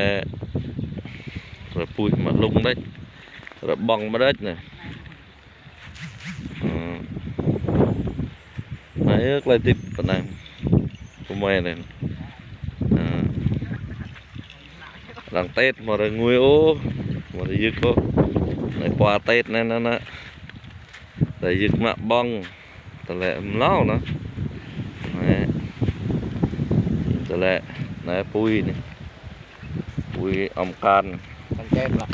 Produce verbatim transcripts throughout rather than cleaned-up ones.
nè rồi pui mà lung đấy rồi bong mà đất này này ước lại tiếp bên này của mẹ này đang Tết mà rồi nguy ô mà đi dứt cô này qua Tết này nó nè để dứt mạ bong tờ lệ lâu nữa này tờ lệ này pui này pui ông can ăn kem là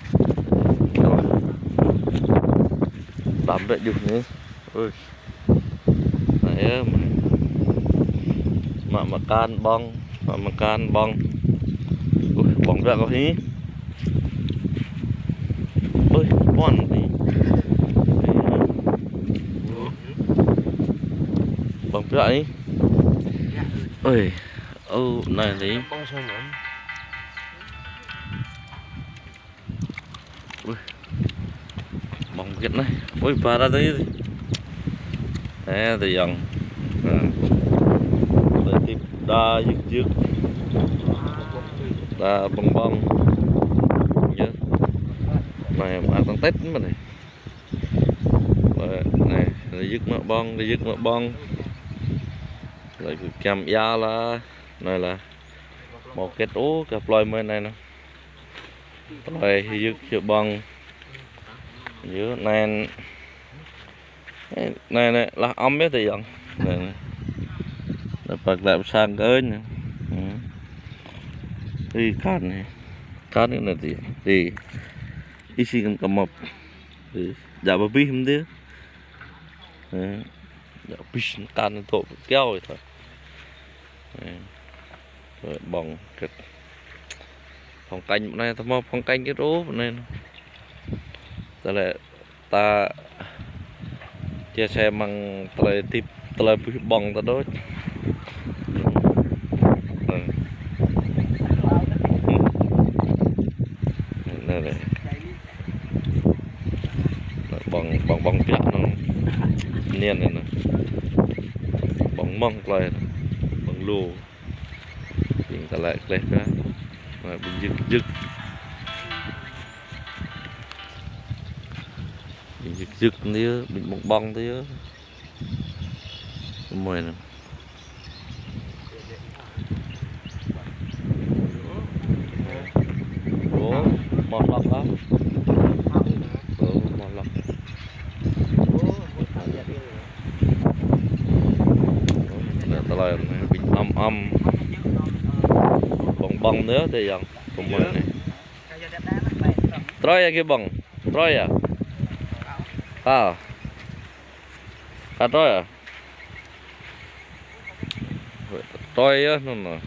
tắm vậy được nữa ơi này mà mà can bong mà mà can bong ui, bong ra có hí ơi con gì bong ra ấy ơi ô này gì ui bong kiện này ui vào ra đấy nè thì dần để tiếp đa dứt dứt đa bong bong nhớ này ăn tăng Tết mà này này để dứt mỡ bong để dứt mỡ bong lại cầm da là này là một cái tố cặp loài mới này nè rồi dứt chữ bong giữa này này này là ong biết thì dần này là bật lại sang cái nè đi cán này cán này là gì đi đi xin cầm mập thì giả bờ bi không thế giả bi cán tổ kéo rồi thôi rồi bong cái phòng canh này ta mò phòng canh cái rố này ta lại ta chia sẻ bằng tele tip tele bong ta đối này này bong bong bong piak nó niên này nè bong mong lại bong lù mình ta lại lên ra mà bị dứt dứt bị dứt dứt nữa bị bong bong thế mồi nè ủa mọt lọc đó ủa mọt lọc nè ta lại bị âm âm bong bong nữa thì dần cùng mồi này Troy cái bong Troy à à à Troy à Troy á nó nè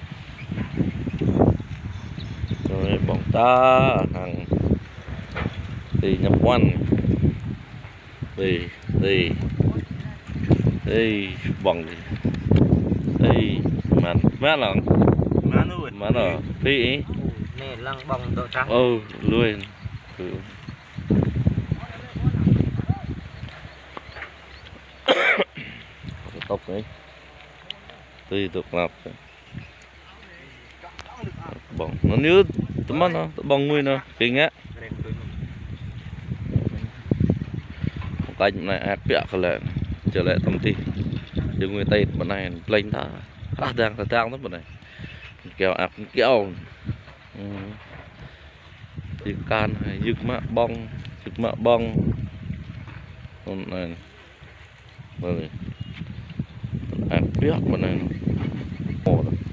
rồi bóng ta hàng thì nhập quan đi đi đi bóng đi mà má lần má nuôi má là phi nè lăng bong độ trắng ừ luôn ừ. Tóc đấy tùy tục lặp bong nó nhớ tấm mắt nó bong nguyên nó kinh á cạnh này ác bẹo cái lệ trở lại tâm ti chứ người tây bên này lên ta à đang ta đang lắm bên này kéo ác kéo thì can hay dứt mạ bong dứt mạ bong con này rồi ác bẹo bên này